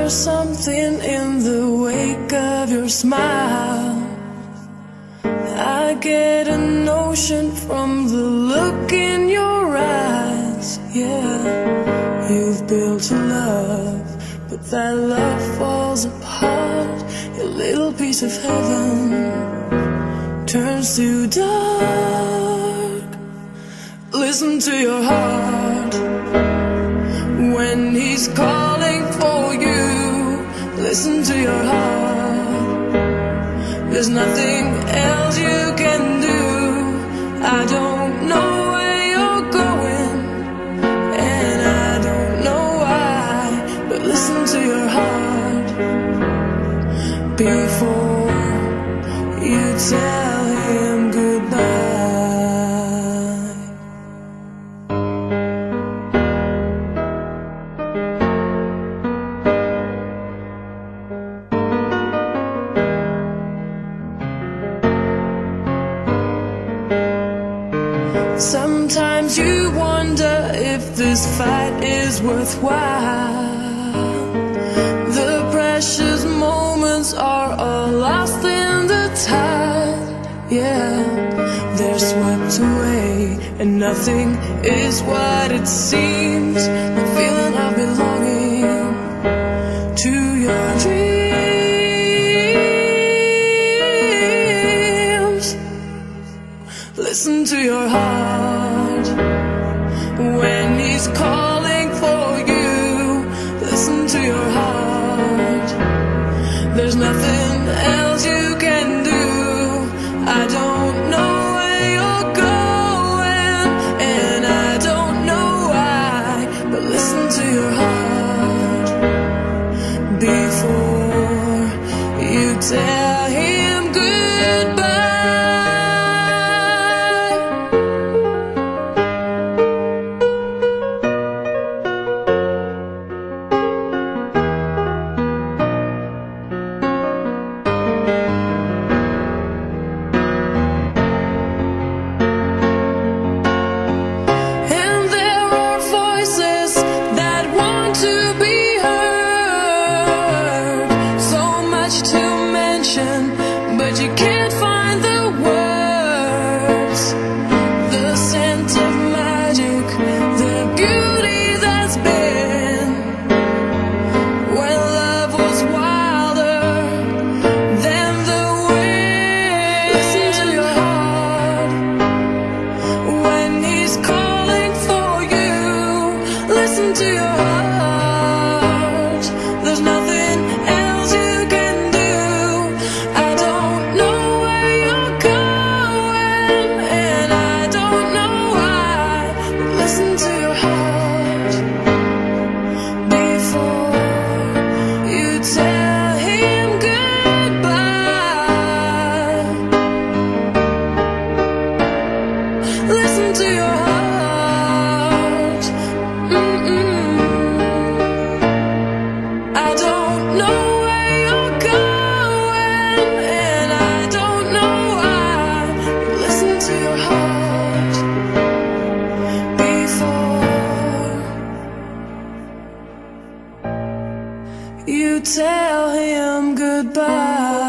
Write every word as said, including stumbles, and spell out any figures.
There's something in the wake of your smile. I get a notion from the look in your eyes. Yeah, you've built a love, but that love falls apart. Your little piece of heaven turns to dark. Listen to your heart when he's calling for you. Listen to your heart. There's nothing else you can do. I don't know where you're going, and I don't know why, but listen to your heart before you tell him goodbye. Sometimes you wonder if this fight is worthwhile. The precious moments are all lost in the tide. Yeah, they're swept away, and nothing is what it seems. The feeling of belonging to your dreams. Listen to your heart when he's calling for you. Listen to your heart. There's nothing else you can do. I don't know where you're going, and I don't know why, but listen to your heart before you tell him goodbye. But you can't find the words, the scent of magic, the beauty that's been when love was wilder than the wind. Listen to your heart when he's calling for you. Listen to your heart. There's nothing else you can do. I don't know where you're going, and I don't know why. Listen to your heart before you tell him goodbye. Listen to your heart. Mm-mm. I don't know where you're going, and I don't know why. Listen to your heart before you tell him goodbye.